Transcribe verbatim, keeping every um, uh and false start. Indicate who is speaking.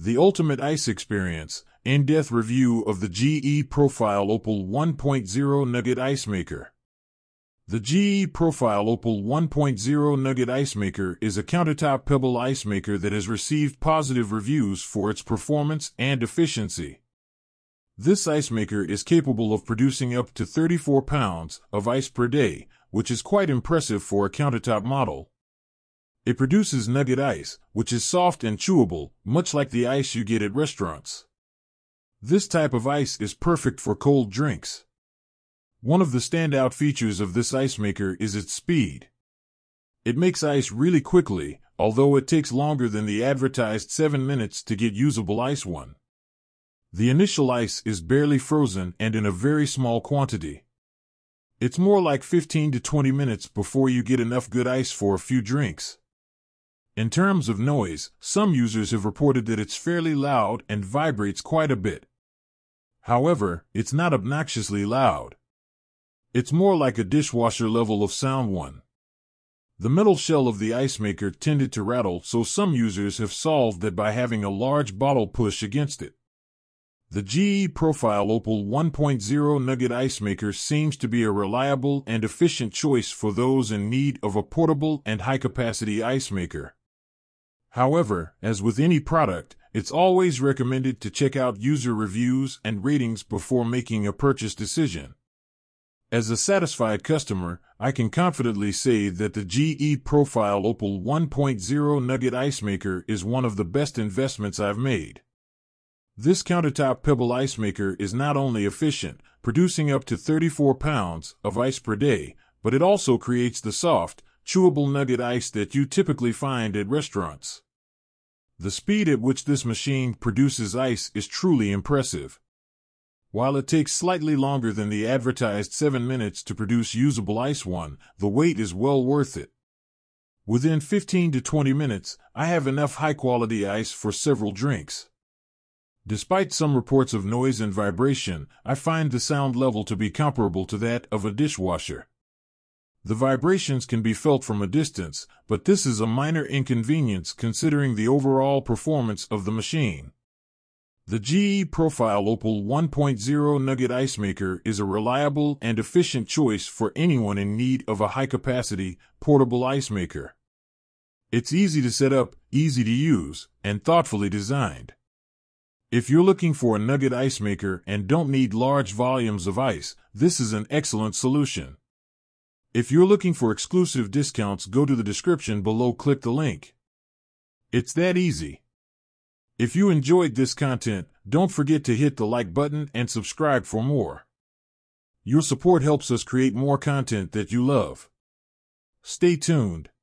Speaker 1: The ultimate ice experience, in-depth review of the G E Profile Opal one point oh Nugget Ice Maker. The G E Profile Opal one point oh Nugget Ice Maker is a countertop pebble ice maker that has received positive reviews for its performance and efficiency. This ice maker is capable of producing up to thirty-four pounds of ice per day, which is quite impressive for a countertop model. It produces nugget ice, which is soft and chewable, much like the ice you get at restaurants. This type of ice is perfect for cold drinks. One of the standout features of this ice maker is its speed. It makes ice really quickly, although it takes longer than the advertised seven minutes to get usable ice one. The initial ice is barely frozen and in a very small quantity. It's more like fifteen to twenty minutes before you get enough good ice for a few drinks. In terms of noise, some users have reported that it's fairly loud and vibrates quite a bit. However, it's not obnoxiously loud. It's more like a dishwasher level of sound one. The metal shell of the ice maker tended to rattle, so some users have solved that by having a large bottle push against it. The G E Profile Opal one point oh Nugget Ice Maker seems to be a reliable and efficient choice for those in need of a portable and high-capacity ice maker. However, as with any product, it's always recommended to check out user reviews and ratings before making a purchase decision. As a satisfied customer, I can confidently say that the G E Profile Opal one point oh Nugget Ice Maker is one of the best investments I've made. This countertop pebble ice maker is not only efficient, producing up to thirty-four pounds of ice per day, but it also creates the soft, chewable nugget ice that you typically find at restaurants. The speed at which this machine produces ice is truly impressive. While it takes slightly longer than the advertised seven minutes to produce usable ice one, the wait is well worth it. Within fifteen to twenty minutes, I have enough high-quality ice for several drinks. Despite some reports of noise and vibration, I find the sound level to be comparable to that of a dishwasher. The vibrations can be felt from a distance, but this is a minor inconvenience considering the overall performance of the machine. The G E Profile Opal one point oh Nugget Ice Maker is a reliable and efficient choice for anyone in need of a high-capacity, portable ice maker. It's easy to set up, easy to use, and thoughtfully designed. If you're looking for a nugget ice maker and don't need large volumes of ice, this is an excellent solution. If you're looking for exclusive discounts, go to the description below, click the link. It's that easy. If you enjoyed this content, don't forget to hit the like button and subscribe for more. Your support helps us create more content that you love. Stay tuned.